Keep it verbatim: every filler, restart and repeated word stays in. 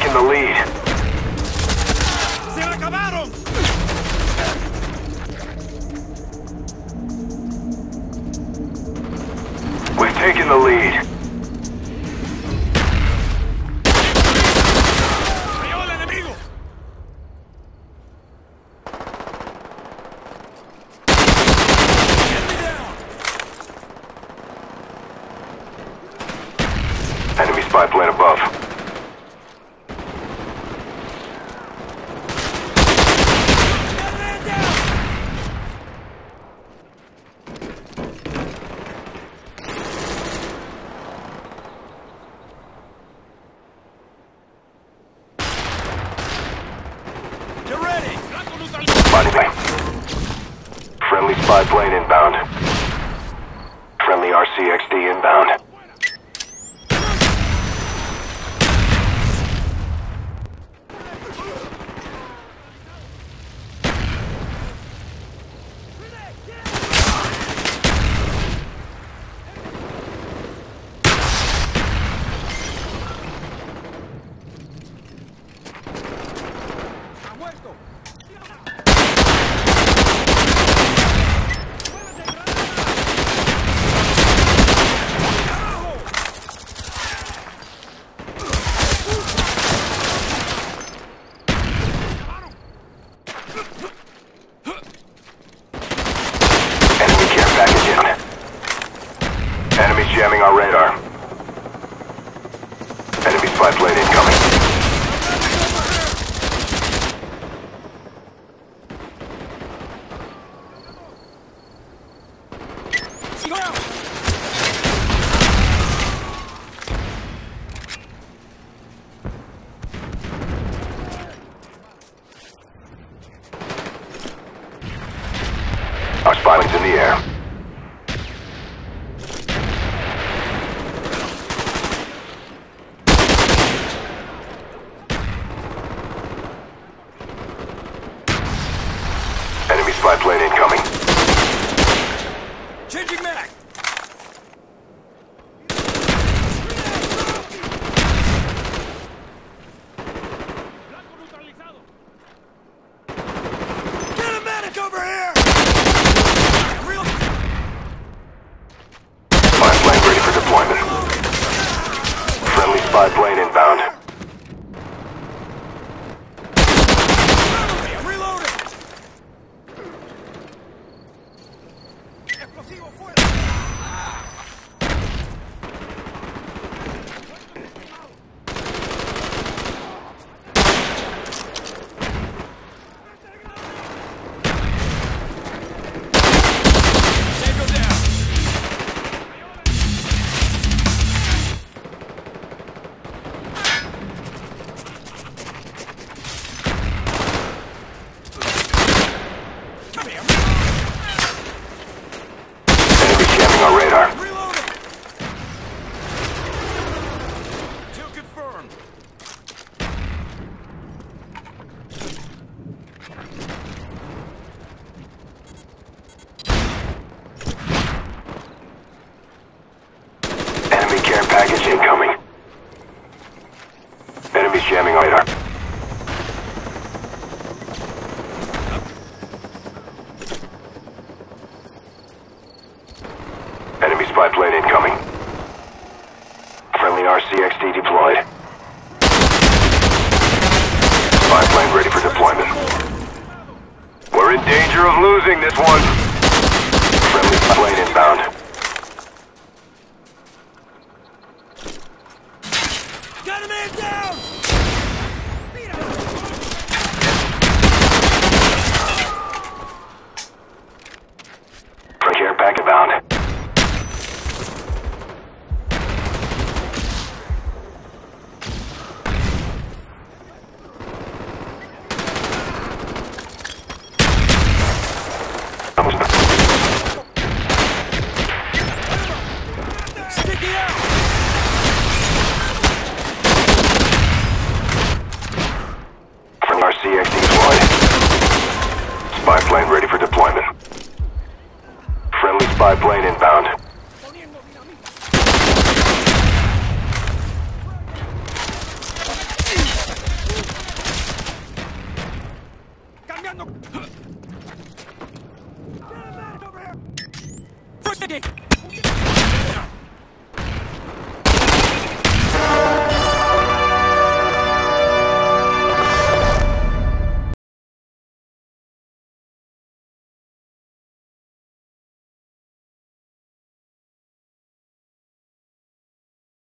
taken the lead. ¡Se la acabaron! We've taken the lead. ¡Cayó el enemigo! Get me down! Enemy spy plane above. Get ready! Body plane. Friendly spy plane inbound. Friendly R C X D inbound. Enemies jamming our radar. Enemy spy plane incoming. Our spy plane's in the air. Enemy spy plane incoming. Changing mag! Get a medic over here! Real... Spy plane ready for deployment. Friendly spy plane inbound. Reloading! Explosivo fuera! Tango down! Come here! Enemy jamming our radar. Reloading! Kill confirmed. Enemy care package incoming. Enemies jamming our radar. Enemy spy plane incoming. Friendly R C X D deployed. Spy plane ready for deployment. We're in danger of losing this one. Friendly spy plane inbound. Got a man down! Care pack inbound. Sticky out! Friendly R C X D deployed. Spy plane ready for deployment. Friendly spy plane inbound. Get a medic over here! Push the gate!